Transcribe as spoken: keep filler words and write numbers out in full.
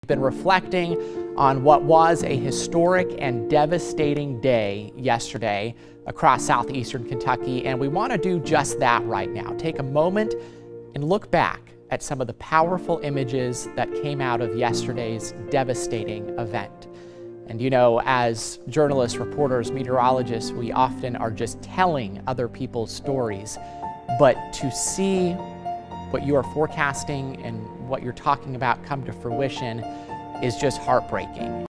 Been reflecting on what was a historic and devastating day yesterday across southeastern Kentucky, and we want to do just that right now. Take a moment and look back at some of the powerful images that came out of yesterday's devastating event. And you know, as journalists, reporters, meteorologists, we often are just telling other people's stories, but to see what you are forecasting and what you're talking about come to fruition is just heartbreaking.